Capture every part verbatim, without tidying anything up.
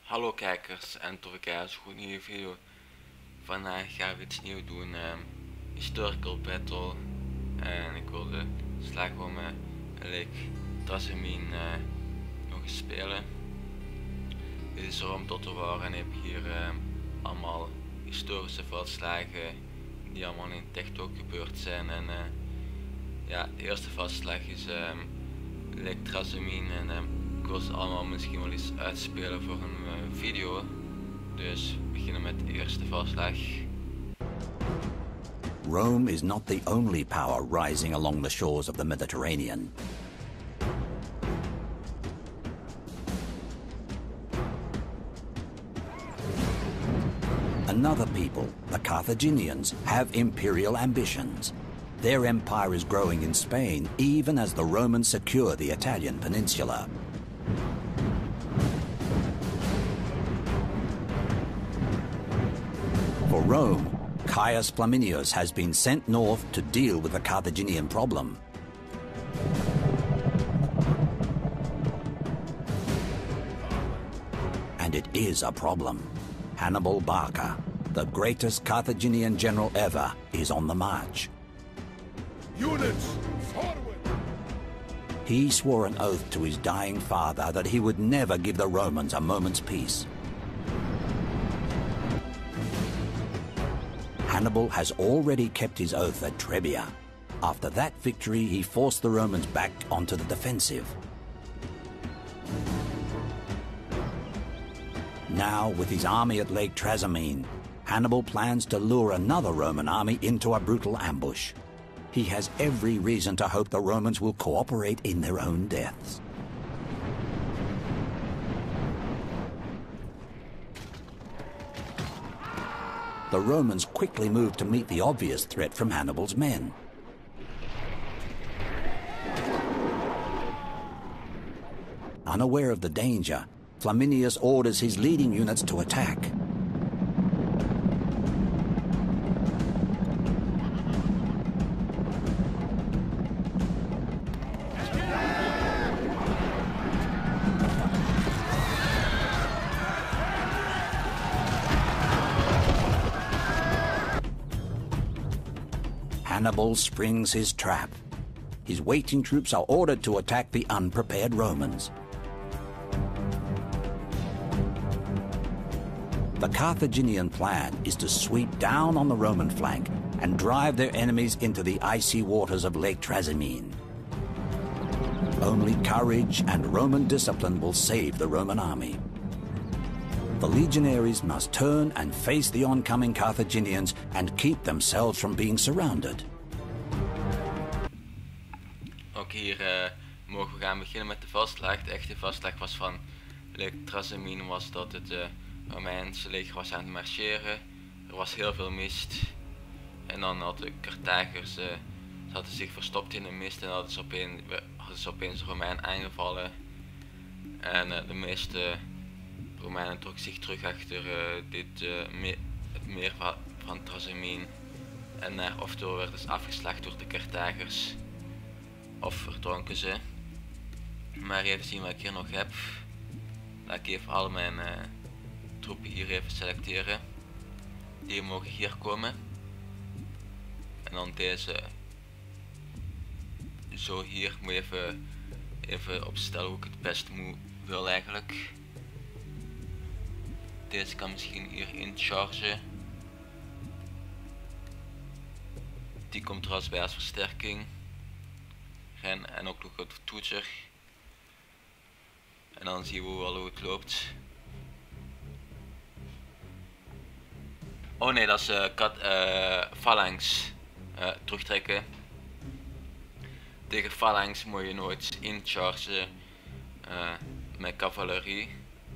Hallo kijkers en toffe kijkers, goed nieuwe video. Vandaag gaan we iets nieuws doen, um, Historical Battle. En ik wilde slag gewoon met Lake Trasimene uh, nog eens spelen. Dit is erom tot te waren en ik heb hier um, allemaal historische veldslagen die allemaal in TikTok gebeurd zijn. En uh, ja, de eerste veldslag is um, Lake Trasimene en um, ik wil ze allemaal misschien wel eens uitspelen voor een uh, video. Dus we beginnen met de eerste veldslag. Rome is not the only power rising along the shores of the Mediterranean. Another people, the Carthaginians, have imperial ambitions. Their empire is growing in Spain even as the Romans secure the Italian peninsula. For Rome, Caius Flaminius has been sent north to deal with the Carthaginian problem. And it is a problem. Hannibal Barca, the greatest Carthaginian general ever, is on the march. Units, forward! He swore an oath to his dying father that he would never give the Romans a moment's peace. Hannibal has already kept his oath at Trebia. After that victory, he forced the Romans back onto the defensive. Now, with his army at Lake Trasimene, Hannibal plans to lure another Roman army into a brutal ambush. He has every reason to hope the Romans will cooperate in their own deaths. The Romans quickly moved to meet the obvious threat from Hannibal's men. Unaware of the danger, Flaminius orders his leading units to attack. Hannibal springs his trap. His waiting troops are ordered to attack the unprepared Romans. The Carthaginian plan is to sweep down on the Roman flank and drive their enemies into the icy waters of Lake Trasimene. Only courage and Roman discipline will save the Roman army. The legionaries must turn and face the oncoming Carthaginians and keep themselves from being surrounded. Ook hier uh, mogen we gaan beginnen met de veldslag. De echte veldslag was van Lake Trasimene, was dat het uh, Romeinse leger was aan het marcheren. Er was heel veel mist. En dan hadden de Carthagers, uh, ze hadden zich verstopt in de mist en hadden ze opeens, hadden ze opeens de Romeinen aangevallen. En uh, de meeste Romeinen trokken zich terug achter uh, dit, uh, me het meer van, van Trasimene. En naar oftewel werden ze afgeslacht door de Carthagers. Of verdronken ze. Maar even zien wat ik hier nog heb. Laat ik even al mijn uh, troepen hier even selecteren. Die mogen hier komen. En dan deze. Zo hier. Ik moet even, even opstellen hoe ik het best moet, wil eigenlijk. Deze kan misschien hier in chargen. Die komt trouwens bij als versterking. En, en ook nog het toetser. En dan zien we wel hoe het loopt. Oh nee, dat is uh, kat, uh, phalanx. Uh, terugtrekken. Tegen phalanx moet je nooit inchargen uh, met cavalerie.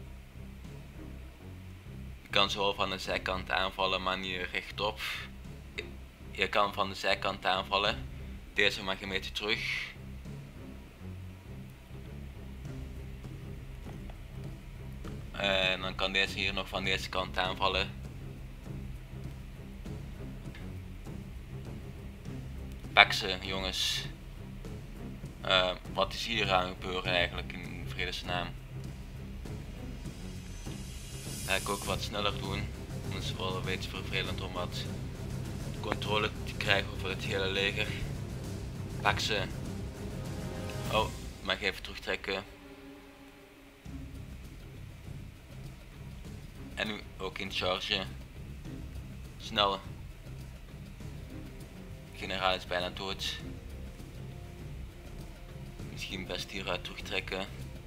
Je kan zowel van de zijkant aanvallen, maar niet rechtop. Je kan van de zijkant aanvallen. Deze mag een beetje terug. En dan kan deze hier nog van deze kant aanvallen. Pak ze, jongens. Uh, wat is hier aan gebeuren eigenlijk in vredesnaam? Ga ik ook wat sneller doen. Het is wel een beetje vervelend om wat controle te krijgen over het hele leger. Pak ze. Oh, mag ik even terugtrekken. En nu ook in charge. Snel. De generaal is bijna dood. Misschien best hieruit terugtrekken.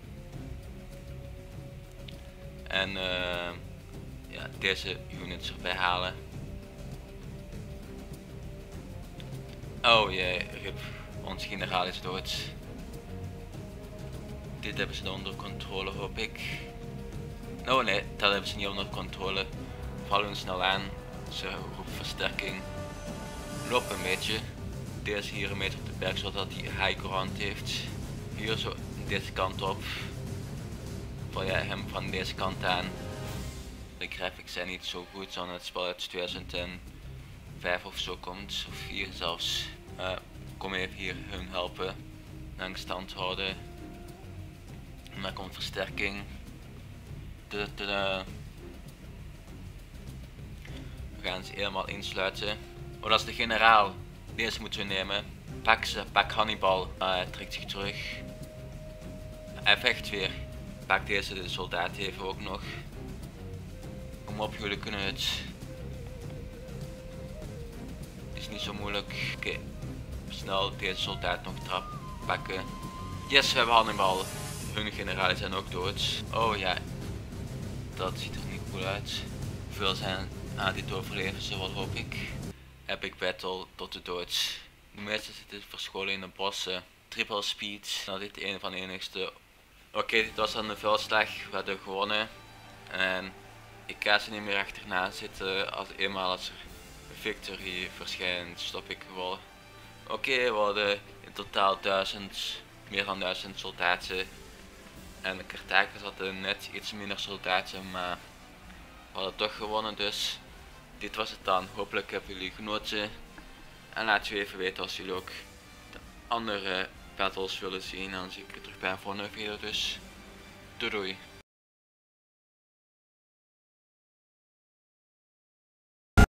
En uh, ja, deze units erbij halen. Oh jee, rip. Ons generaal is dood. Dit hebben ze dan onder controle, hoop ik. Oh nee, dat hebben ze niet onder controle. Vallen hun snel aan. Ze roepen versterking. Loop een beetje. Deze hier een meter op de berg zodat hij high ground heeft. Hier zo deze kant op. Val jij hem van deze kant aan. De graphics zijn niet zo goed, zoals het spel uit tweeduizend vijf of zo komt. Of vier zelfs. Uh, kom even hier hun helpen. Lang stand houden. En dan komt versterking. De, de, de. We gaan ze helemaal insluiten. Oh, dat is de generaal. Deze moeten we nemen. Pak ze, pak Hannibal. Uh, hij trekt zich terug. Hij vecht weer. Pak deze, de soldaat even ook nog. Kom op, jullie kunnen het. Is niet zo moeilijk. Oké, okay. Snel deze soldaat nog trap pakken. Yes, we hebben Hannibal. Hun generalen zijn ook dood. Oh ja, dat ziet er niet goed uit. Hoeveel zijn aan dit overleven ze wel, hoop ik. Epic battle tot de dood. De meesten zitten verscholen in de bossen. Triple speed. Nou, dit is een van de enigste. Oké, okay, dit was dan de veldslag. We hadden gewonnen. En ik ga ze niet meer achterna zitten. Als eenmaal als er victory verschijnt, stop ik gewoon. Oké, okay, we hadden in totaal duizend, meer dan duizend soldaten. En de Carthagers hadden net iets minder soldaten, maar we hadden toch gewonnen, dus dit was het dan. Hopelijk hebben jullie genoten. En laat je even weten als jullie ook de andere battles willen zien. Dan zie ik je terug bij een volgende video, dus doei doei.